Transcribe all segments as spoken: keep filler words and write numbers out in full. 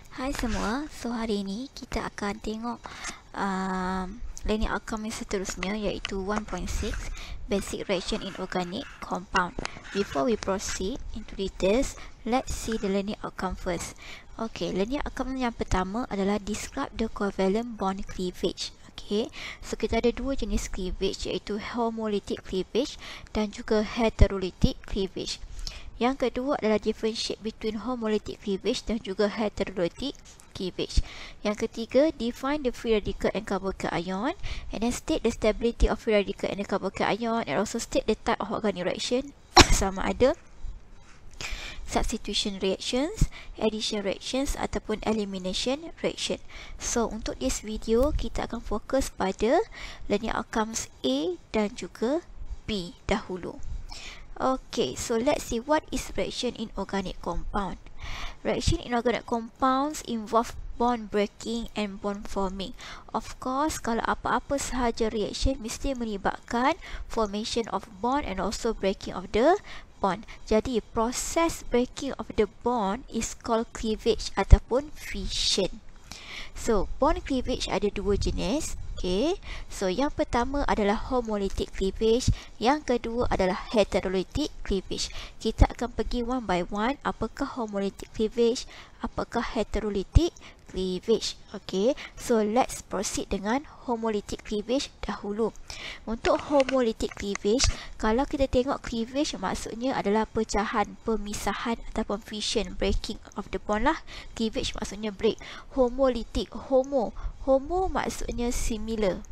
Hai semua, so hari ini kita akan tengok um, learning outcome yang seterusnya iaitu one point six Basic Reaction in Organic Compound. Before we proceed into details, let's see the learning outcome first. Okay, learning outcome yang pertama adalah describe the covalent bond cleavage. Okay, so kita ada dua jenis cleavage iaitu Homolytic cleavage dan juga Heterolytic cleavage. Yang kedua adalah differentiate between homolytic cleavage dan juga heterolytic cleavage. Yang ketiga, define the free radical and carboxyl ion, and then state the stability of free radical and the carboxyl ion, and also state the type of organic reaction sama ada substitution reactions, addition reactions ataupun elimination reaction. So untuk this video kita akan fokus pada learning outcomes A dan juga B dahulu. Okay, so let's see what is reaction in organic compound. Reaction in organic compounds involve bond breaking and bond forming. Of course, kalau apa-apa sahaja reaction mesti melibatkan formation of bond and also breaking of the bond. Jadi, proses breaking of the bond is called cleavage ataupun fission. So, bond cleavage ada dua jenis. Okay, so yang pertama adalah homolytic cleavage, yang kedua adalah heterolytic cleavage. Kita akan pergi one by one, apakah homolytic cleavage, apakah heterolytic cleavage. Okay, so let's proceed dengan homolytic cleavage dahulu. Untuk homolytic cleavage, kalau kita tengok cleavage maksudnya adalah pecahan, pemisahan ataupun fission, breaking of the bond lah. Cleavage maksudnya break. Homolytic, homo Homo maksudnya similar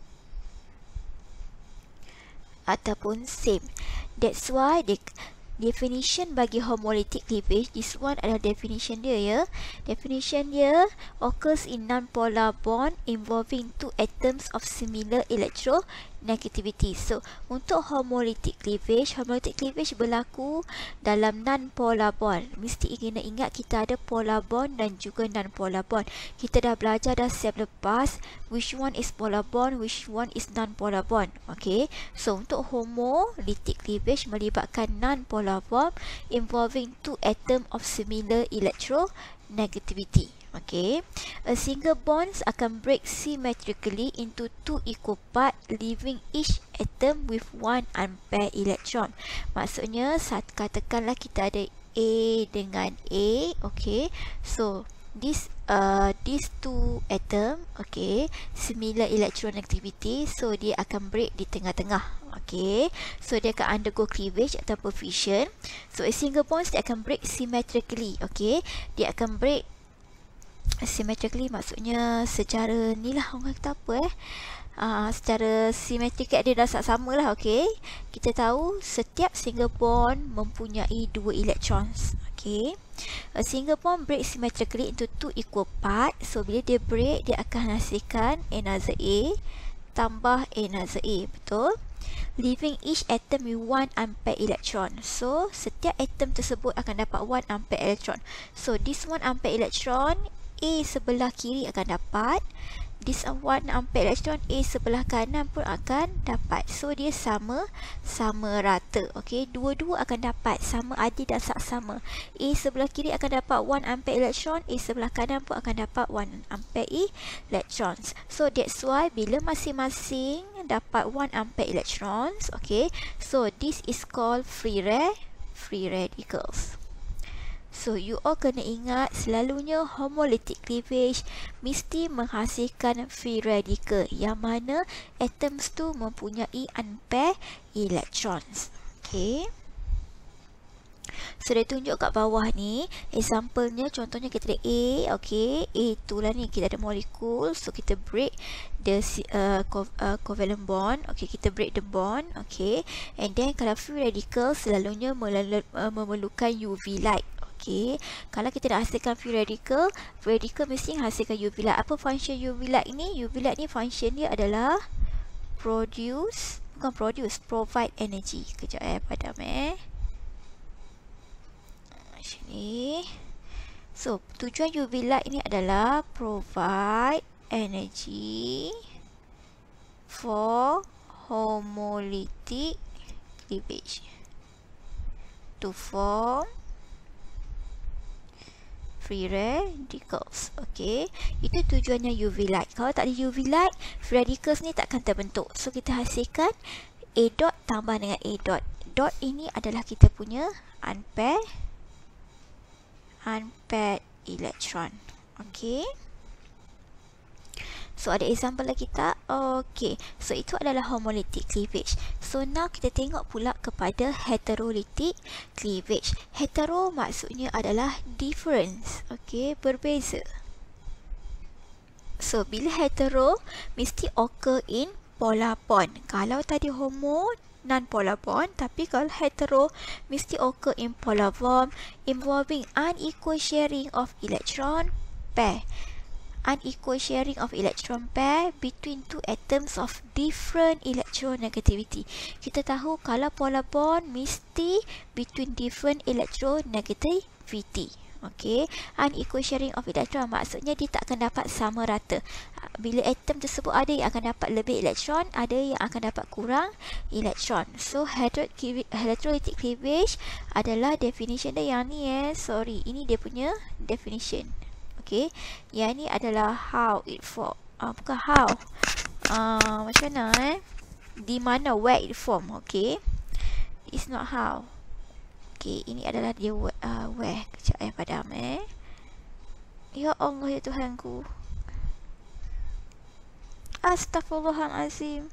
ataupun same. That's why the definition bagi homolytic cleavage, this one adalah definition dia ya. Definition dia occurs in non-polar bond involving two atoms of similar electronegativity. So untuk homolytic cleavage, homolytic cleavage berlaku dalam non-polar bond. Mesti kena ingat kita ada polar bond dan juga non-polar bond. Kita dah belajar dah step lepas which one is polar bond, which one is non-polar bond. Okay, so untuk homolytic cleavage melibatkan non-polar bond involving two atoms of similar electronegativity. Okay, a single bonds akan break symmetrically into two equal part, leaving each atom with one unpaired electron. Maksudnya, saat katakanlah kita ada A dengan A, okay, so this uh these two atom, okay, similar electronegativity, so dia akan break di tengah-tengah. Okay, so dia akan undergo cleavage ataupun fission. So a single bonds dia akan break symmetrically. Okay, dia akan break symmetrically maksudnya secara ni lah, orang kata apa eh uh, secara simetrik dia dah sama lah. Okay, kita tahu setiap single bond mempunyai dua electrons. Okay, a single bond break symmetrically into two equal part. So bila dia break, dia akan hasilkan another A tambah another A, betul? Leaving each atom with one unpaired electron. So setiap atom tersebut akan dapat one unpaired electron. So this one unpaired electron A sebelah kiri akan dapat, this one unpaired electron A sebelah kanan pun akan dapat. So dia sama, sama rata. Okay, dua-dua akan dapat, sama adil dan saksama. A sebelah kiri akan dapat one unpaired electron, A sebelah kanan pun akan dapat one unpaired electrons. So that's why bila masing-masing dapat one unpaired electrons, okay, so this is called free ra free radicals. So you all kena ingat selalunya homolytic cleavage mesti menghasilkan free radical yang mana atoms tu mempunyai unpaired electrons. Okay, so dia tunjuk kat bawah ni example-nya, contohnya kita ada A. Okay, A tu lah ni kita ada molekul, so kita break the uh, co uh, covalent bond. Okay, kita break the bond. Okay, and then kalau free radical selalunya uh, memerlukan U V light. Okay, kalau kita nak hasilkan free radical, free radical mesti hasilkan U V light. Apa function U V light ni? U V light ni function dia adalah produce, bukan produce, provide energy. Kejap eh, padam eh. Macam ni. So, tujuan U V light ni adalah provide energy for homolytic cleavage to form free radicals. Okay, itu tujuannya U V light. Kalau tak ada U V light, free radicals ni takkan terbentuk. So kita hasilkan A dot tambah dengan A dot. Dot ini adalah kita punya unpaired unpaired electron. Okay, so ada example lagi tak? Okay, so itu adalah homolytic cleavage. So now kita tengok pula kepada heterolytic cleavage. Hetero maksudnya adalah difference. Okay, berbeza. So bila hetero mesti occur in polar bond. Kalau tadi homo non polar bond, tapi kalau hetero mesti occur in polar bond involving unequal sharing of electron pair. Unequal sharing of electron pair between two atoms of different electronegativity. Kita tahu kalau polar bond mesti between different electronegativity. Okay, unequal sharing of electron maksudnya dia tak akan dapat sama rata. Bila atom tersebut ada yang akan dapat lebih elektron, ada yang akan dapat kurang elektron. So heterolytic cleavage adalah definition dia yang ni eh. Sorry, ini dia punya definition. Okay, yang ni adalah how it form. Uh, bukan how. Uh, macam mana eh? Di mana, where it form. Okay, it's not how. Okay, ini adalah dia uh, where. Kejap eh padam eh. Ya Allah ya Tuhanku. Astaghfirullahalazim.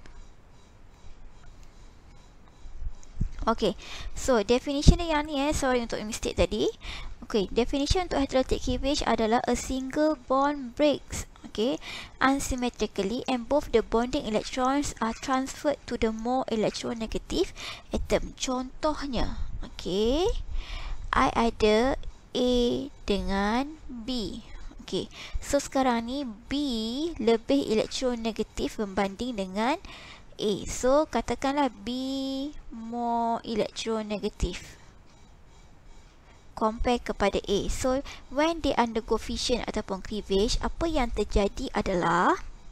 Okay, so definition dia yang ni eh. Sorry untuk mistake tadi. Okay, definition untuk heterolytic cleavage adalah a single bond breaks, okay, unsymmetrically and both the bonding electrons are transferred to the more electronegative atom. Contohnya, okay, I ada A dengan B. Okay, so sekarang ni B lebih elektronegatif berbanding dengan A. So katakanlah B more elektronegatif compare kepada A. So when they undergo fission ataupun cleavage, apa yang terjadi adalah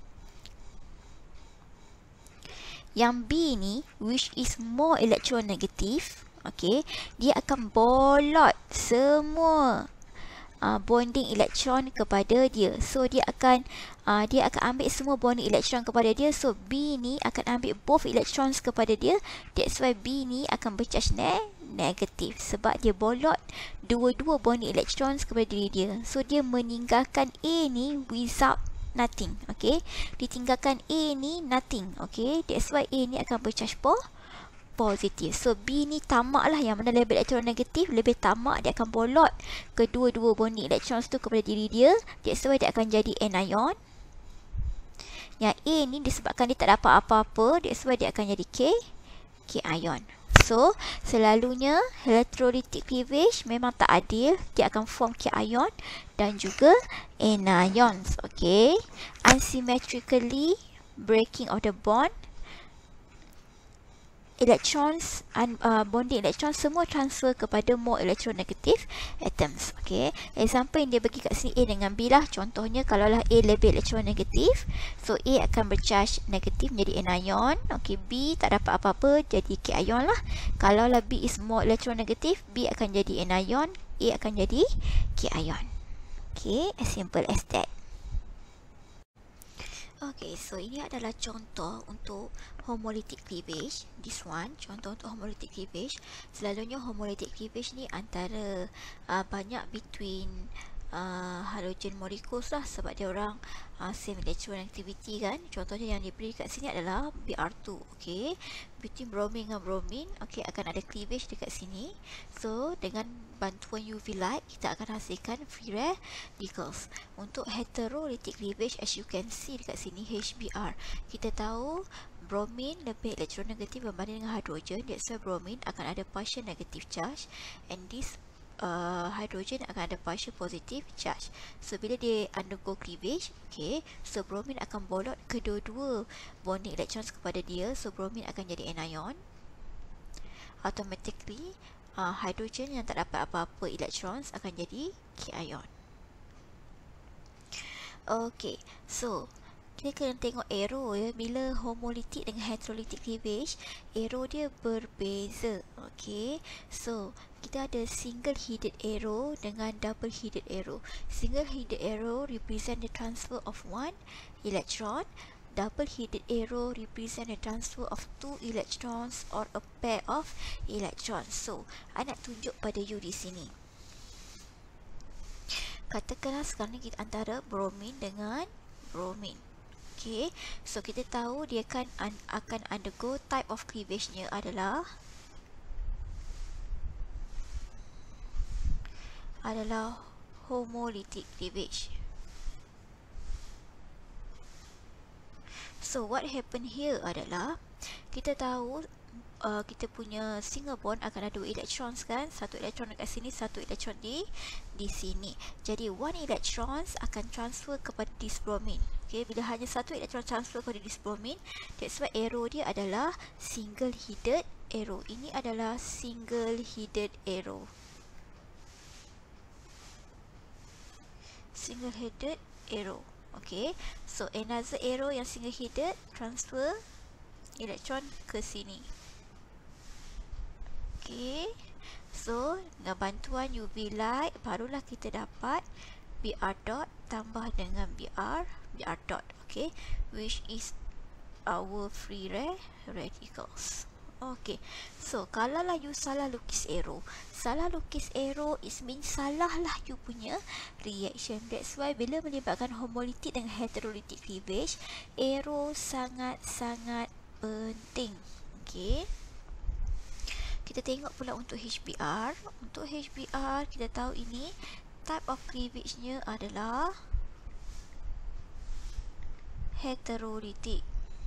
yang B ni, which is more electronegative, okay, dia akan bolot semua Uh, bonding elektron kepada dia. So dia akan uh, dia akan ambil semua bonding elektron kepada dia. So B ni akan ambil both electrons kepada dia. That's why B ni akan bercharge ne negatif sebab dia bolot dua-dua bonding electrons kepada diri dia. So dia meninggalkan A ni without nothing. Okay, ditinggalkan A ni nothing. Okay, that's why A ni akan bercharge po positif. So B ni tamak lah, yang mana label elektron negatif lebih tamak, dia akan bolot kedua-dua bonding electrons tu kepada diri dia. That's why dia akan jadi anion. Yang A ni disebabkan dia tak dapat apa-apa, that's why dia akan jadi K K ion. So selalunya heterolytic cleavage memang tak adil, dia akan form K ion dan juga anions. Okay, unsymmetrically breaking of the bond, electrons and uh, bonding electrons semua transfer kepada more electronegative atoms. Okay, example yang dia bagi kat sini A dengan B lah. Contohnya kalaulah A lebih elektronegatif, so A akan bercharge negatif menjadi anion. Okay, B tak dapat apa-apa jadi K ion lah. Kalaulah B is more electronegative, B akan jadi anion, A akan jadi K ion. Okay, as simple as that. Okay, so ini adalah contoh untuk homolytic cleavage. This one, contoh untuk homolytic cleavage. Selalunya homolytic cleavage ni antara uh, banyak between uh, halogen molecules lah, sebab dia orang uh, same electronegativity kan. Contohnya yang diberi kat sini adalah B R two. Okay, between bromine dengan bromine, okay, akan ada cleavage dekat sini. So dengan bantuan U V light kita akan hasilkan free radicals. Untuk heterolytic cleavage, as you can see dekat sini H B r, kita tahu bromine lebih elektronegatif berbanding dengan hidrogen. That's why bromine akan ada partial negative charge and this uh, hydrogen akan ada partial positive charge. So bila dia undergo cleavage, okay, so bromine akan bolot kedua-dua bonding electrons kepada dia. So bromine akan jadi anion. Automatically uh, hydrogen yang tak dapat apa-apa electrons akan jadi K ion. Okay, so kita kena tengok arrow ya. Bila homolytic dengan heterolytic cleavage, arrow dia berbeza. Okay, so kita ada single headed arrow dengan double headed arrow. Single headed arrow represent the transfer of one electron. Double headed arrow represent the transfer of two electrons or a pair of electrons. So, I nak tunjuk pada you di sini. Katakanlah sekarang ni kita antara bromine dengan bromine. Okay, so kita tahu dia kan un akan undergo type of cleavage-nya adalah adalah homolytic cleavage. So what happen here adalah kita tahu uh, kita punya single bond akan ada dua electrons kan, satu elektron dekat sini, satu elektron di di sini. Jadi one electrons akan transfer kepada this bromine. Okay, bila hanya satu elektron transfer kepada this bromine, that's why arrow dia adalah single headed arrow. Ini adalah single headed arrow. Single headed arrow. Okay, so another arrow yang single headed transfer elektron ke sini. Okay, so dengan bantuan U V light barulah kita dapat B R dot tambah dengan B R B R dot. Okay, which is our free ra radicals. Okay, so kalau lah you salah lukis arrow, salah lukis arrow is mean salah lah you punya reaction. That's why bila melibatkan homolytic dan heterolytic cleavage, arrow sangat-sangat penting. Okay, kita tengok pula untuk H B R. Untuk H B R kita tahu ini type of cleavage-nya adalah heterolytic.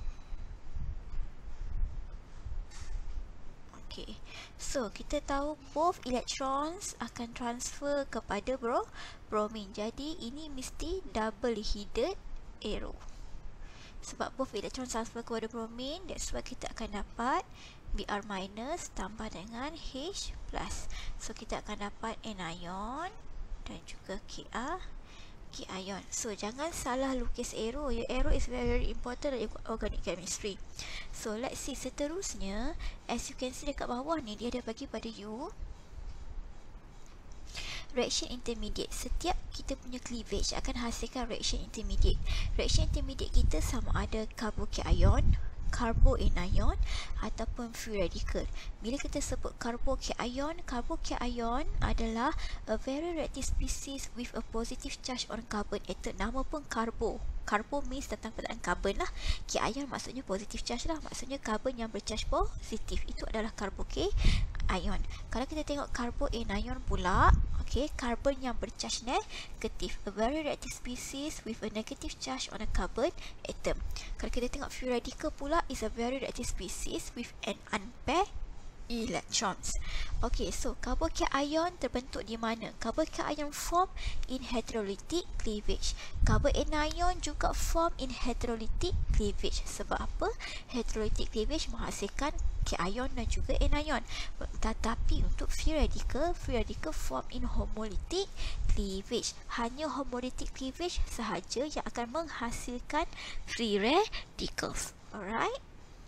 Okay, so kita tahu both electrons akan transfer kepada bro bromine. Jadi ini mesti double headed arrow. Sebab both electrons transfer kepada bromine, that's why kita akan dapat B R minus tambah dengan H plus. So kita akan dapat anion dan juga K R K ion. So jangan salah lukis arrow ya. Arrow is very, very important dalam organic chemistry. So let's see seterusnya. As you can see dekat bawah ni, dia ada bagi pada you reaction intermediate. Setiap kita punya cleavage akan hasilkan reaction intermediate. Reaction intermediate kita sama ada carbocation, carboanion ataupun free radical. Bila kita sebut carbocation, carbocation adalah a very reactive species with a positive charge on carbon atom. Nama pun carbo. Carbo means datang perkataan carbon lah. Cation maksudnya positive charge lah. Maksudnya carbon yang bercharge positif. Itu adalah carbocation. Kalau kita tengok carboanion pula, okay, carbon yang bercharge negatif, a very reactive species with a negative charge on a carbon atom. Kalau kita tengok free radical pula, is a very reactive species with an unpaired electrons. Okay, so carbocation terbentuk di mana? Carbocation form in heterolytic cleavage. Carboanion juga form in heterolytic cleavage. Sebab apa? Heterolytic cleavage menghasilkan cation dan juga anion. Tetapi untuk free radical, free radical form in homolytic cleavage. Hanya homolytic cleavage sahaja yang akan menghasilkan free radicals. Alright.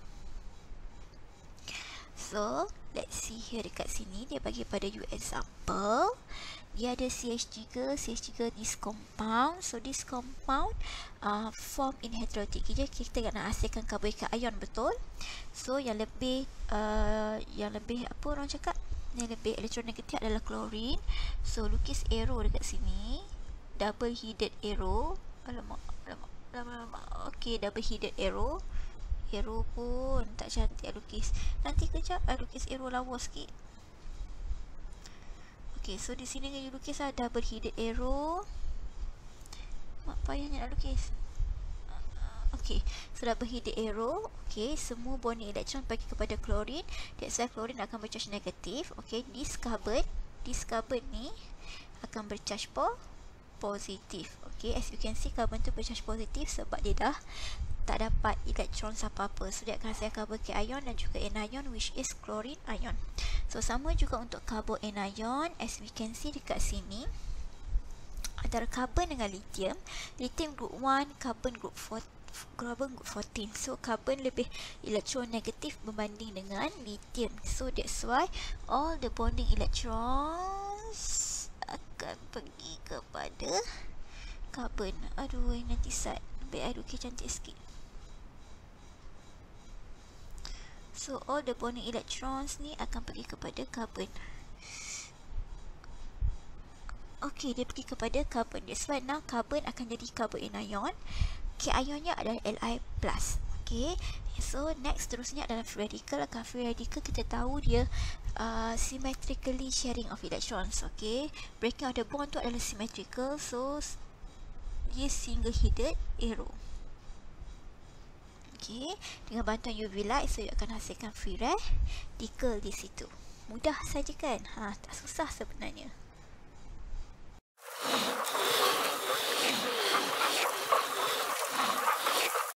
So, let's see here dekat sini. Dia bagi pada you example. Dia ada C H tiga, C H tiga this compound. So, this compound uh, form in heterolytic. Jadi, kita nak hasilkan carbocation, betul? So, yang lebih uh, yang lebih apa orang cakap? Yang lebih elektronegatif adalah chlorine. So, lukis arrow dekat sini. Double headed arrow. Alamak, alamak, alamak, alamak. Okay, double headed arrow. Arrow pun tak cantik lukis. Nanti kejap I lukis arrow lawa sikit. Okay, so di sini you lukis lah double headed arrow. Mak payahnya nak lukis. Okay, so double headed arrow. Okay, semua bond elektron bagi kepada chlorine. That's why chlorine akan bercharge negatif. Okay, this carbon, this carbon ni akan bercharge po positif. Okay, as you can see carbon tu bercharge positif sebab dia dah tak dapat elektron apa-apa. So dia akan hasilkan carbocation dan juga anion, which is chlorine ion. So sama juga untuk carboanion. As we can see dekat sini, antara carbon dengan lithium, lithium group one, carbon group carbon fourteen. So carbon lebih elektronegatif berbanding dengan lithium. So that's why all the bonding electrons akan pergi kepada carbon. Aduh, nanti sat. Baik, aduh, okay, cantik sikit. So all the bonding electrons ni akan pergi kepada carbon. Okay, dia pergi kepada carbon. That's why now carbon akan jadi carbon anion. Okay, ionnya adalah Li plus. Okay, so next terusnya adalah free radical. Akan free radical kita tahu dia uh, symmetrically sharing of electrons. Okay, breaking of the bond tu adalah symmetrical. So dia single headed arrow. Okay, dengan bantuan U V light, so ia akan hasilkan free radical di situ. Mudah saja kan? Ha, tak susah sebenarnya.